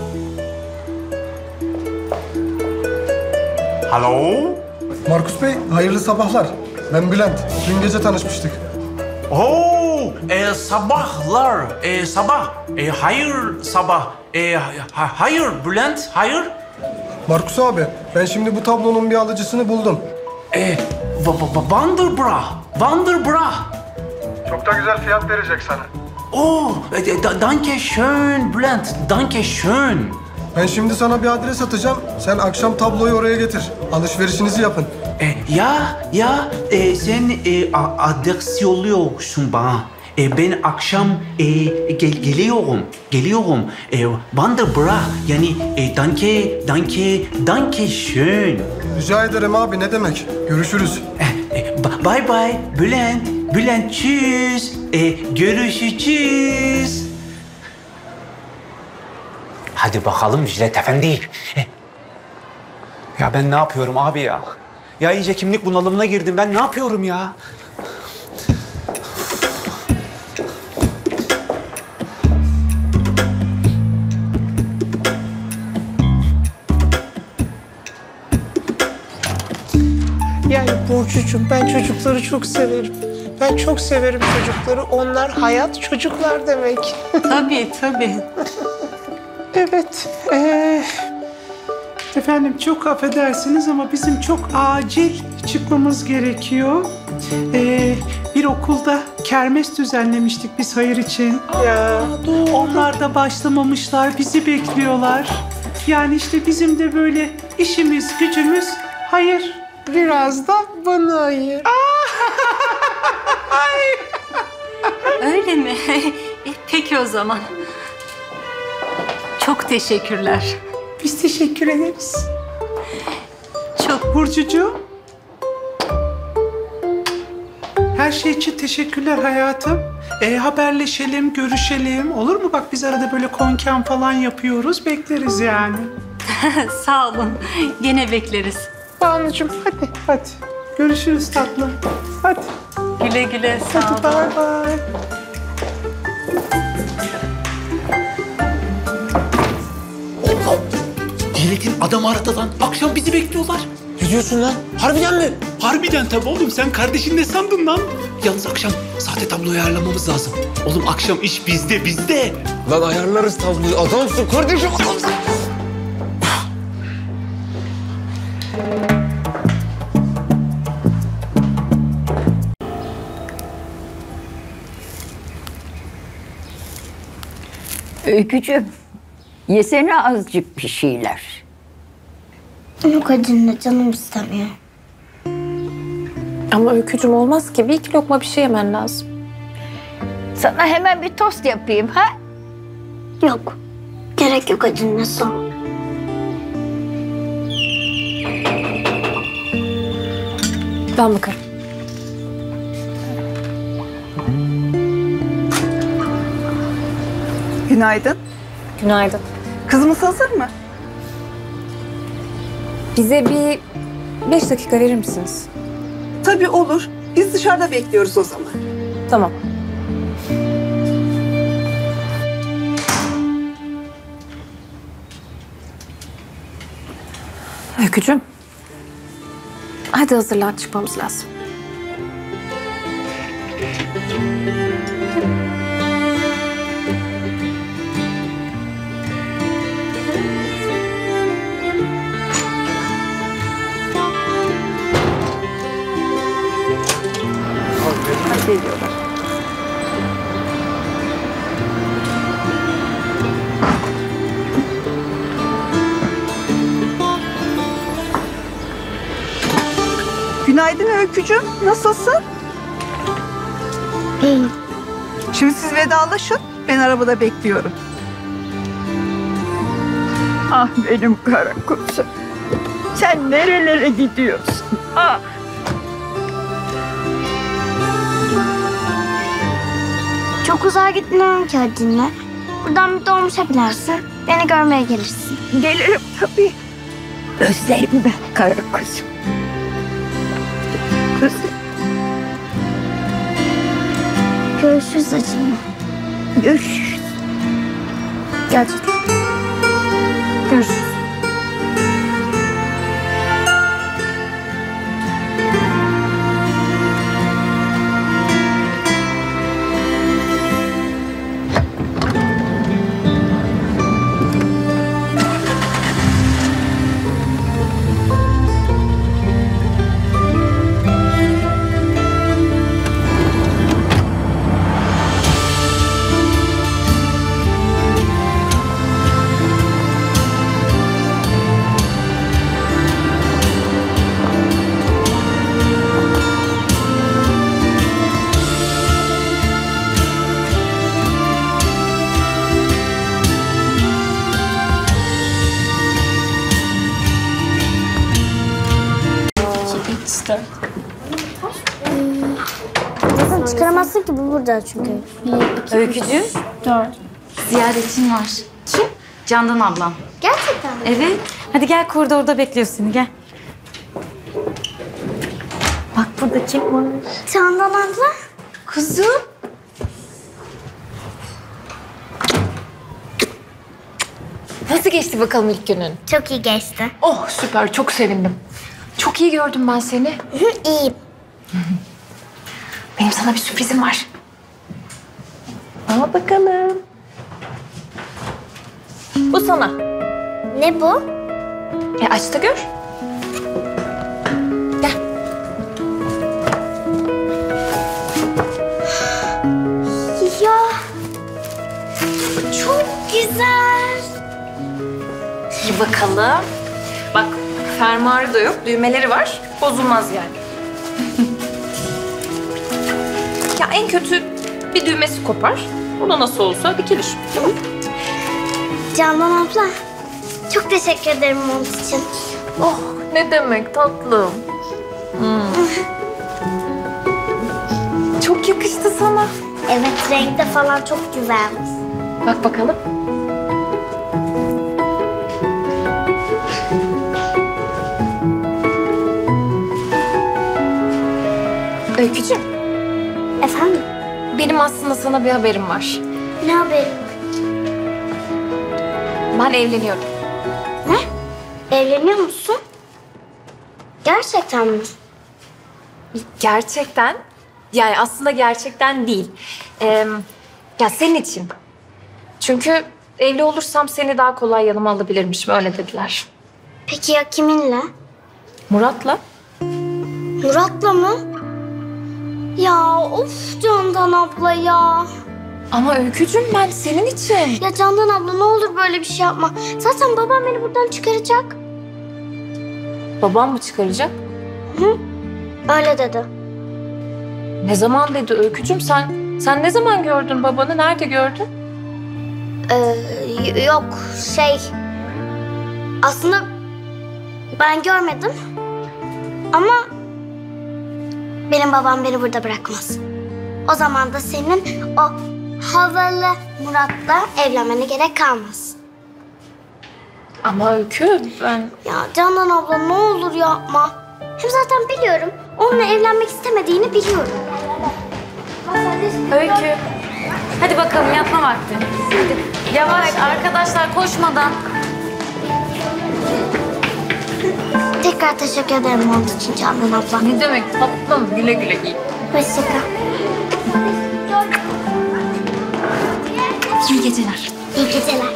Alo? Markus Bey, hayırlı sabahlar. Ben Bülent. Dün gece tanışmıştık. Oo, e, sabahlar, e, sabah, e, hayır sabah, e, ha- hayır Bülent, hayır. Markus abi, ben şimdi bu tablonun bir alıcısını buldum. E, Wonderbra, Wonderbra. Çok da güzel fiyat verecek sana. Oo, e, da- danke schön Bülent, danke schön. Ben şimdi sana bir adres atacağım. Sen akşam tabloyu oraya getir. Alışverişinizi yapın. E, ya, ya, e, sen e, a- adres yolluyorsun bana. E, ben akşam e, gel- geliyorum, geliyorum. E, Wonderbra, yani e, danke, danke, danke schön. Rica ederim abi, ne demek. Görüşürüz. Ba- Bye bye Bülent, Bülent tschüss. E, görüşeceğiz. Hadi bakalım Jilet Efendi. Ya ben ne yapıyorum abi ya? Ya iyice kimlik bunalımına girdim. Ben ne yapıyorum ya? Burcucuğum, ben çocukları çok severim. Ben çok severim çocukları. Onlar hayat, çocuklar demek. Tabii, tabii. Evet. Ee, efendim çok affedersiniz ama bizim çok acil çıkmamız gerekiyor. Ee, bir okulda kermes düzenlemiştik biz hayır için. Ya, onlar da başlamamışlar, bizi bekliyorlar. Yani işte bizim de böyle işimiz, gücümüz hayır. Biraz da bana hayır. Öyle mi? E, peki o zaman. Çok teşekkürler. Biz teşekkür ederiz. Çok. Burcucuğum. Her şey için teşekkürler hayatım. E, haberleşelim, görüşelim. Olur mu? Bak biz arada böyle konken falan yapıyoruz. Bekleriz yani. Sağ olun. Gene bekleriz. Banucuğum hadi, hadi. Görüşürüz tatlım. Hadi. Güle güle. Sağ olun. Hadi bay bay. Milletin adamı aradı lan. Akşam bizi bekliyorlar. Ne diyorsun lan? Harbiden mi? Harbiden tabii oğlum. Sen kardeşin ne sandın lan? Yalnız akşam sahte tabloyu ayarlamamız lazım. Oğlum akşam iş bizde, bizde. Lan ayarlarız tabloyu. Adamsın kardeşim, adamsın. Öykücüğüm, yesene azıcık bir şeyler. Yok acınla canım istemiyor. Ama Öykücüm olmaz ki. Bir iki lokma bir şey yemen lazım. Sana hemen bir tost yapayım ha? Yok. Gerek yok acınla, sağ ol. Ben bakarım. Günaydın. Günaydın. Kızımız hazır mı? Bize bir beş dakika verir misiniz? Tabii olur. Biz dışarıda bekliyoruz o zaman. Tamam. Öykücüğüm. Hadi hazırlan, çıkmamız lazım. Geliyorlar. Günaydın Öykücüğüm. Nasılsın? İyiyim. Şimdi siz vedalaşın. Ben arabada bekliyorum. Ah benim kara kuzum. Sen nerelere gidiyorsun? Ah. Çok uzağa gitmiyorum ki Hacı'nla. Buradan bir dolmuşa binersin. Beni görmeye gelirsin. Gelirim tabii. Özlerim ben kara kuzum. Kuzum. Görüşürüz Hacı'nla. Görüşürüz. Gerçekten. Görüşürüz. Kızım çıkaramazsın ki, bu burada çünkü. Öykücüğüm. Dört. Ziyaretçin var. Kim? Candan ablam. Gerçekten mi? Evet. Hadi gel, koridorda bekliyor seni, gel. Bak burada kim var? Candan abla. Kızım. Nasıl geçti bakalım ilk günün? Çok iyi geçti. Oh süper, çok sevindim. Çok iyi gördüm ben seni. İyiyim. Benim sana bir sürprizim var. Al bakalım. Bu sana. Ne bu? E aç da gör. Gel. Ya çok güzel. Bir bakalım. Bak fermuarı da yok, düğmeleri var. Bozulmaz yani. Ya en kötü bir düğmesi kopar. O da nasıl olsa dikilir. Tamam. Canan abla, çok teşekkür ederim mont için. Oh, ne demek tatlım. Hmm. Çok yakıştı sana. Evet, renk de falan çok güzelmiş. Bak bakalım. Öykücüğüm. Efendim? Benim aslında sana bir haberim var. Ne haberin? Ben evleniyorum. Ne? Evleniyor musun? Gerçekten mi? Gerçekten. Yani aslında gerçekten değil. Ee, ya senin için. Çünkü evli olursam seni daha kolay yanıma alabilirmişim. Öyle dediler. Peki ya kiminle? Murat'la. Murat'la mı? Ya of Candan abla ya. Ama Öykücüğüm ben senin için. Ya Candan abla ne olur böyle bir şey yapma. Zaten babam beni buradan çıkaracak. Babam mı çıkaracak? Hı? Öyle dedi. Ne zaman dedi Öykücüğüm? Sen sen ne zaman gördün babanı? Nerede gördün? Ee, yok şey... Aslında ben görmedim. Ama benim babam beni burada bırakmaz. O zaman da senin o havalı Murat'la evlenmene gerek kalmaz. Ama Öykü ben... Ya Canan abla ne olur yapma. Hem zaten biliyorum. Onunla evlenmek istemediğini biliyorum. Öykü. Hadi bakalım yatma vakti. Hadi. Yavaş arkadaşlar koşmadan. Tekrar teşekkür ederim mont için Canan abla. Ne demek tatlım. Güle güle giy. Hoşça kal. İyi geceler. İyi geceler.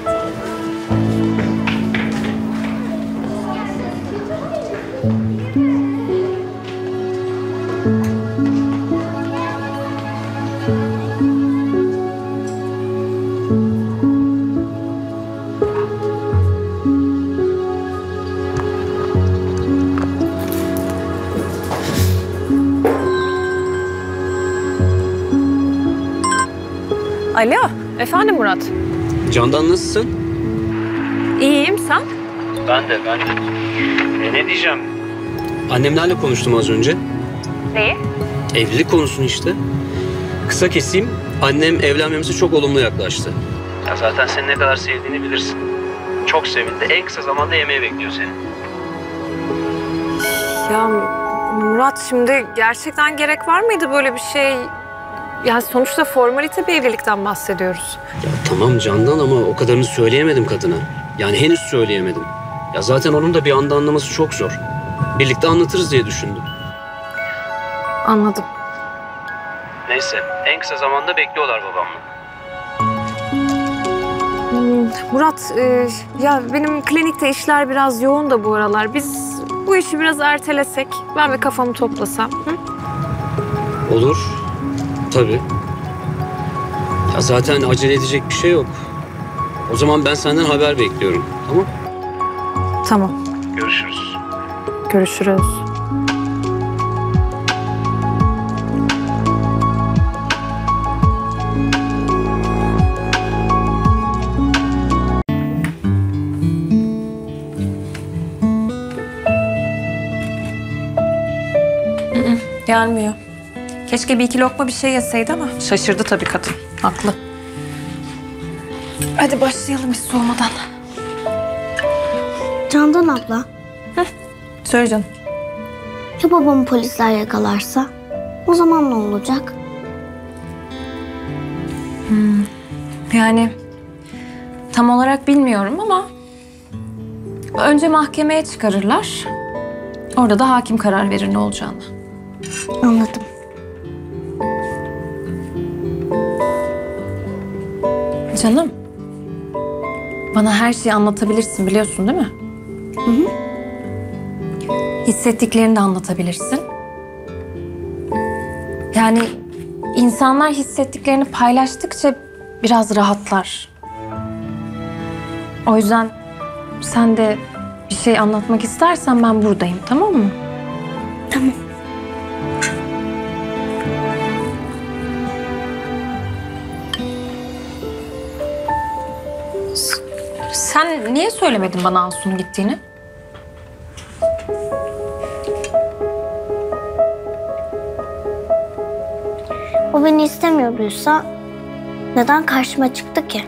Alo, efendim Murat. Candan nasılsın? İyiyim, sen? Ben de, ben de. E, ne diyeceğim? Annemlerle konuştum az önce. Neyi? Evlilik konusunu işte. Kısa keseyim, annem evlenmemize çok olumlu yaklaştı. Ya zaten seni ne kadar sevdiğini bilirsin. Çok sevindi. En kısa zamanda yemeğe bekliyor seni. Ya Murat şimdi gerçekten gerek var mıydı böyle bir şey? Yani sonuçta formalite bir evlilikten bahsediyoruz. Ya tamam Candan ama o kadarını söyleyemedim kadına. Yani henüz söyleyemedim. Ya zaten onun da bir anda anlaması çok zor. Birlikte anlatırız diye düşündüm. Anladım. Neyse, en kısa zamanda bekliyorlar babamla. Hmm, Murat, e, ya benim klinikte işler biraz yoğun da bu aralar. Biz bu işi biraz ertelesek, ben bir kafamı toplasam. Hı? Olur. Tabii. Ya zaten acele edecek bir şey yok. O zaman ben senden haber bekliyorum. Tamam? Tamam. Görüşürüz. Görüşürüz. Gelmiyor. Keşke bir iki lokma bir şey yeseydi ama şaşırdı tabii kadın. Haklı. Hadi başlayalım biz soğumadan. Candan abla. Heh, söyle canım. Ya babamı polisler yakalarsa? O zaman ne olacak? Hmm. Yani tam olarak bilmiyorum ama önce mahkemeye çıkarırlar. Orada da hakim karar verir ne olacağını. Anladım. Canım, bana her şeyi anlatabilirsin biliyorsun değil mi? Hı hı. Hissettiklerini de anlatabilirsin. Yani insanlar hissettiklerini paylaştıkça biraz rahatlar. O yüzden sen de bir şey anlatmak istersen ben buradayım, tamam mı? Tamam. Sen niye söylemedin bana Asu'nun gittiğini? O beni istemiyorduysa neden karşıma çıktı ki?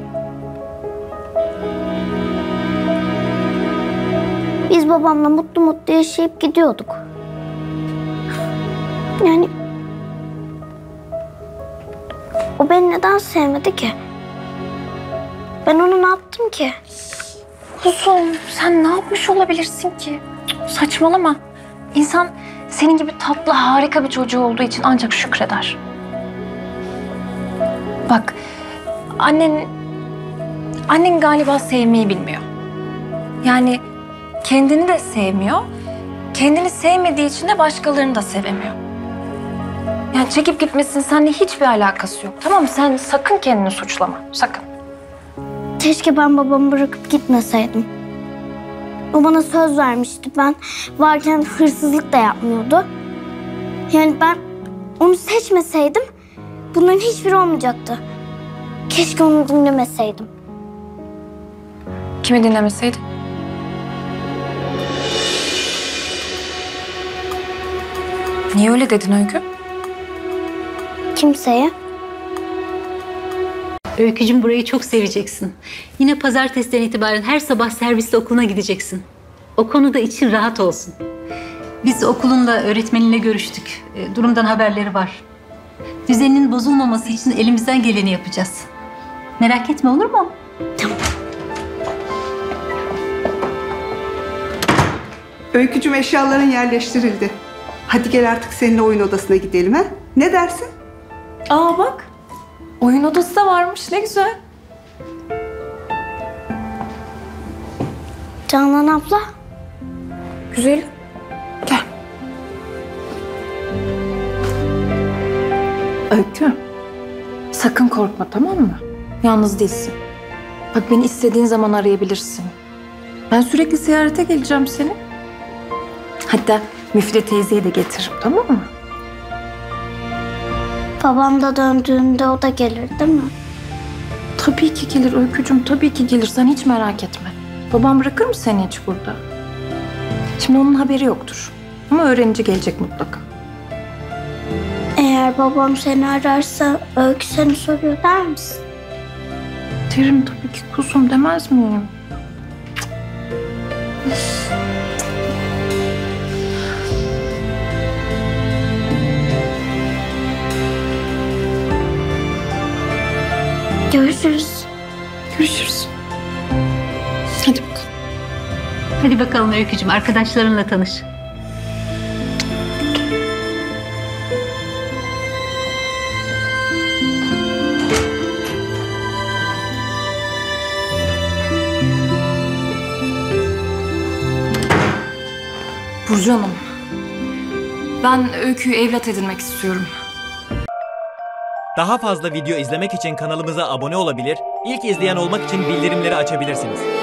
Biz babamla mutlu mutlu yaşayıp gidiyorduk. Yani o beni neden sevmedi ki? Ben onu ne yaptım ki? Kuzum, sen ne yapmış olabilirsin ki? Saçmalama. İnsan senin gibi tatlı, harika bir çocuğu olduğu için ancak şükreder. Bak, annen... Annen galiba sevmeyi bilmiyor. Yani kendini de sevmiyor. Kendini sevmediği için de başkalarını da sevemiyor. Yani çekip gitmesinin seninle hiçbir alakası yok. Tamam mı? Sen sakın kendini suçlama. Sakın. Keşke ben babamı bırakıp gitmeseydim. O bana söz vermişti. Ben varken hırsızlık da yapmıyordu. Yani ben onu seçmeseydim bunların hiçbiri olmayacaktı. Keşke onu dinlemeseydim. Kimi dinlemeseydin? Niye öyle dedin Öykü? Kimseye. Öykücüm, burayı çok seveceksin. Yine pazartesiden itibaren her sabah servisle okuluna gideceksin. O konuda için rahat olsun. Biz okulunla, öğretmeninle görüştük. E, durumdan haberleri var. Düzeninin bozulmaması için elimizden geleni yapacağız. Merak etme, olur mu? Tamam. Öykücüm, eşyaların yerleştirildi. Hadi gel artık seninle oyun odasına gidelim ha? Ne dersin? Aa bak. Oyun odası da varmış. Ne güzel. Canan abla. Güzel. Gel. Öykü. Sakın korkma, tamam mı? Yalnız değilsin. Bak, beni istediğin zaman arayabilirsin. Ben sürekli ziyarete geleceğim seni. Hatta Müfide teyzeyi de getiririm, tamam mı? Babam da döndüğünde o da gelir değil mi? Tabii ki gelir Öykücüm, tabii ki gelir. Sen hiç merak etme. Babam bırakır mı seni hiç burada? Şimdi onun haberi yoktur. Ama öğrenince gelecek mutlaka. Eğer babam seni ararsa Öykü seni soruyor der misin? Derim tabii ki kuzum, demez miyim? Görüşürüz. Görüşürüz. Hadi bakalım. Hadi bakalım Öykücüm, arkadaşlarınla tanış. Burcu Hanım, ben Öykü'yü evlat edinmek istiyorum. Daha fazla video izlemek için kanalımıza abone olabilir, ilk izleyen olmak için bildirimleri açabilirsiniz.